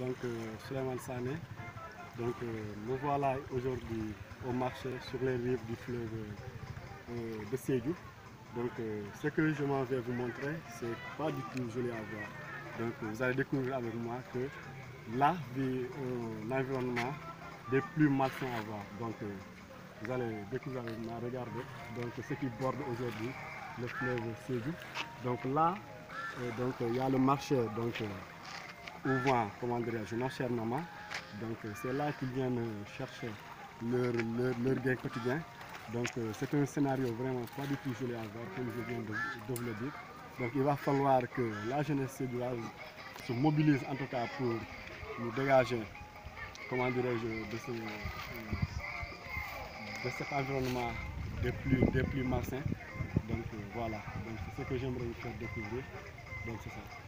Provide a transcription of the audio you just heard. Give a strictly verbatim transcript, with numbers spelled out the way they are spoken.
donc euh, Souleymane Sané. Donc euh, me voilà aujourd'hui au marché sur les rives du fleuve euh, de Sédhiou. Donc euh, ce que je m'en vais vous montrer, c'est pas du tout joli à voir. Donc vous allez découvrir avec moi que là vit un environnement des plus malsains à voir. Donc euh, vous allez découvrir avec moi, regardez, donc ce qui borde aujourd'hui le fleuve Sédhiou. Donc là, euh, donc il y a le marché donc euh, où vend, comment dirais-je, nos chères mamans. Donc euh, c'est là qu'ils viennent chercher leur, leur, leur gain quotidien. Donc euh, c'est un scénario vraiment pas du tout joli à voir, comme je viens de, de vous le dire. Donc il va falloir que la jeunesse sédhiouise se mobilise en tout cas pour nous dégager, comment dirais-je, de, ce, de cet environnement des plus, des plus malsains. Donc euh, voilà, donc c'est ce que j'aimerais vous faire découvrir. Donc c'est ça.